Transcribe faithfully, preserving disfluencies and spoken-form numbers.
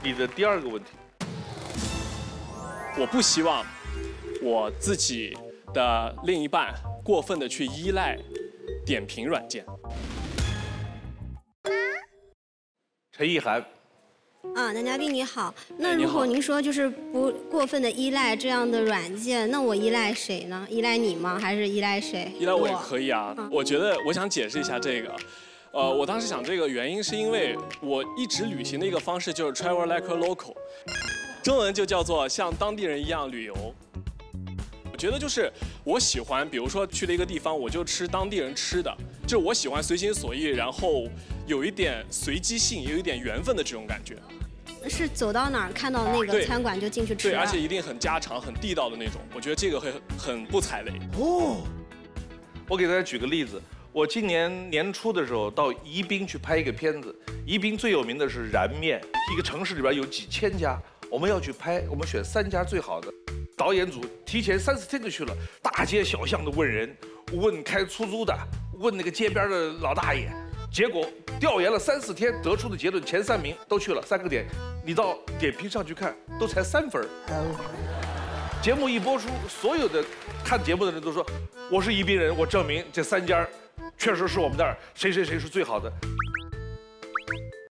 你的第二个问题， 我不希望我自己的另一半过分的去依赖点评软件。 陈意涵。 啊，男嘉宾你好。那如果您说就是不过分的依赖这样的软件，那我依赖谁呢？依赖你吗？还是依赖谁？ 依赖我也可以啊。我觉得我想解释一下这个。呃，我当时想这个原因是因为我一直旅行的一个方式就是 travel like a local， 中文就叫做像当地人一样旅游。我觉得就是我喜欢，比如说去了一个地方，我就吃当地人吃的，就是我喜欢随心所欲，然后有一点随机性，也有一点缘分的这种感觉。 是走到哪儿看到那个餐馆就进去吃， 对，而且一定很家常、很地道的那种。我觉得这个会很不踩雷。 哦，我给大家举个例子。我今年年初的时候到宜宾去拍一个片子，宜宾最有名的是燃面，一个城市里边有几千家，我们要去拍，我们选三家最好的。导演组提前三四天就去了，大街小巷的问人，问开出租的，问那个街边的老大爷，结果调研了三四天，得出的结论前三名都去了，三个点，你到点评上去看，都才三分。节目一播出，所有的看节目的人都说，我是宜宾人，我证明这三家确实是我们那儿谁谁谁是最好的。